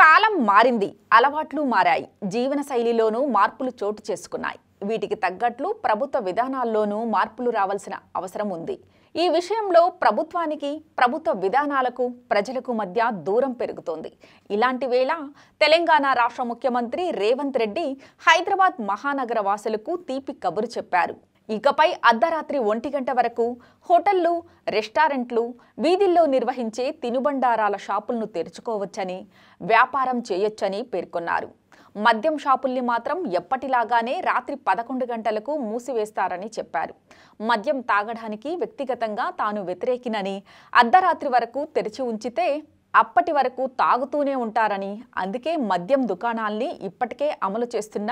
కాలం మారింది, అలవాట్లు మారాయి, జీవనశైలిలోనూ మార్పులు చోటు చేసుకున్నాయి. వీటికి తగ్గట్లు ప్రభుత్వ విధానాల్లోనూ మార్పులు రావాల్సిన అవసరం ఉంది. ఈ విషయంలో ప్రభుత్వానికి, ప్రభుత్వ విధానాలకు, ప్రజలకు మధ్య దూరం పెరుగుతోంది. ఇలాంటి వేళ తెలంగాణ రాష్ట్ర ముఖ్యమంత్రి రేవంత్ రెడ్డి హైదరాబాద్ మహానగర వాసులకు తీపి కబురు చెప్పారు. ఇకపై అర్ధరాత్రి 1 గంట వరకు హోటళ్లు, రెస్టారెంట్లు, వీధుల్లో నిర్వహించే తినుబండారాల షాపులను తెరుచుకోవచ్చని, వ్యాపారం చేయొచ్చని పేర్కొన్నారు. మద్యం షాపుల్ని మాత్రం ఎప్పటిలాగానే రాత్రి 11 గంటలకు మూసివేస్తారని చెప్పారు. మద్యం తాగడానికి వ్యక్తిగతంగా తాను వ్యతిరేకినని, అర్ధరాత్రి వరకు తెరిచి ఉంచితే అప్పటి వరకు తాగుతూనే ఉంటారని, అందుకే మద్యం దుకాణాల్ని ఇప్పటికే అమలు చేస్తున్న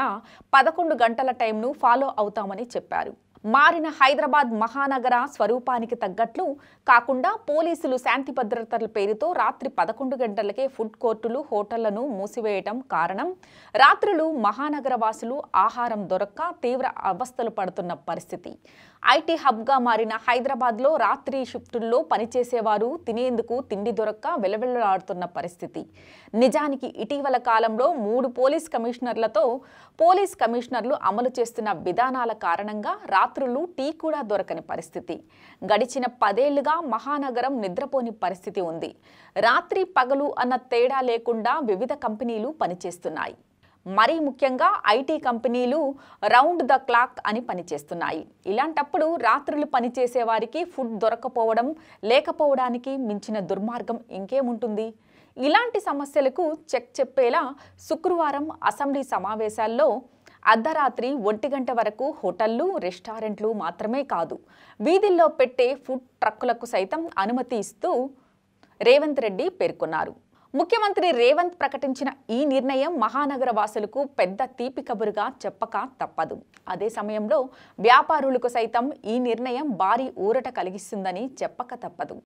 11 గంటల టైంను ఫాలో అవుతామని చెప్పారు. మారిన హైదరాబాద్ మహానగర స్వరూపానికి తగ్గట్లు కాకుండా పోలీసులు శాంతి భద్రతల పేరుతో రాత్రి 11 గంటలకే ఫుడ్ కోర్టులు, హోటళ్లను మూసివేయటం కారణం రాత్రులు మహానగర వాసులు ఆహారం దొరక్క తీవ్ర అవస్థలు పడుతున్న పరిస్థితి. ఐటీ హబ్గా మారిన హైదరాబాద్లో రాత్రి షిఫ్టుల్లో పనిచేసేవారు తినేందుకు తిండి దొరక్క వెలవెల్లాడుతున్న పరిస్థితి. నిజానికి ఇటీవల కాలంలో 3 పోలీస్ కమిషనర్లతో పోలీస్ కమిషనర్లు అమలు చేస్తున్న విధానాల కారణంగా రాత్రులు టీ కూడా దొరకని పరిస్థితి. గడిచిన 10 ఏళ్లుగా మహానగరం నిద్రపోని పరిస్థితి ఉంది. రాత్రి పగలు అన్న తేడా లేకుండా వివిధ కంపెనీలు పనిచేస్తున్నాయి. మరీ ముఖ్యంగా ఐటీ కంపెనీలు రౌండ్ ద క్లాక్ అని పనిచేస్తున్నాయి. ఇలాంటప్పుడు రాత్రులు పనిచేసే వారికి ఫుడ్ దొరకపోవడం, లేకపోవడానికి మించిన దుర్మార్గం ఇంకేముంటుంది? ఇలాంటి సమస్యలకు చెక్ చెప్పేలా శుక్రవారం అసెంబ్లీ సమావేశాల్లో అర్ధరాత్రి 1 గంట వరకు హోటళ్లు, రెస్టారెంట్లు మాత్రమే కాదు, వీధుల్లో పెట్టే ఫుడ్ ట్రక్కులకు సైతం అనుమతి ఇస్తూ రేవంత్ రెడ్డి పేర్కొన్నారు. ముఖ్యమంత్రి రేవంత్ ప్రకటించిన ఈ నిర్ణయం మహానగర వాసులకు పెద్ద తీపి కబురుగా చెప్పక తప్పదు. అదే సమయంలో వ్యాపారులకు సైతం ఈ నిర్ణయం భారీ ఊరట కలిగిస్తుందని చెప్పక తప్పదు.